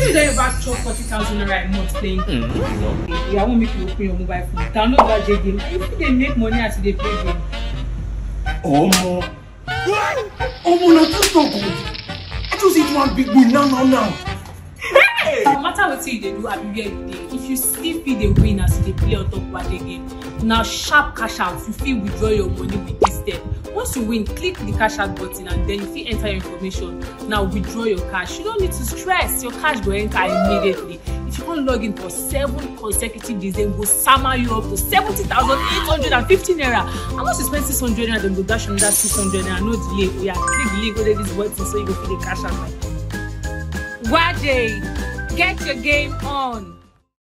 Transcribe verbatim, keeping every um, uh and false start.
Sure, you don't ever chop forty thousand naira a month playing. Mm-hmm. Yeah, I won't make you open your mobile phone. Download W A J game. You think they make money as they play game? Oh, mo. Oh, mo, not too so good. I just eat one big win now, now, now. Hey! No matter what you do, I be every day. If you still feel the win as they play on top of W A J game, now sharp cash out. You feel withdraw your money with this step. Once you win, click the cash out button and then you feel enter your information. Now withdraw your cash. You don't need to stress. Your cash will enter immediately. If you can't log in for seven consecutive days, then go summer you up to seventy thousand eight hundred and fifty naira. And once you spend six hundred naira, then go dash another six hundred naira. No delay. Oh yeah, click the link over this button so you go feel the cash out. W A J, get your game on.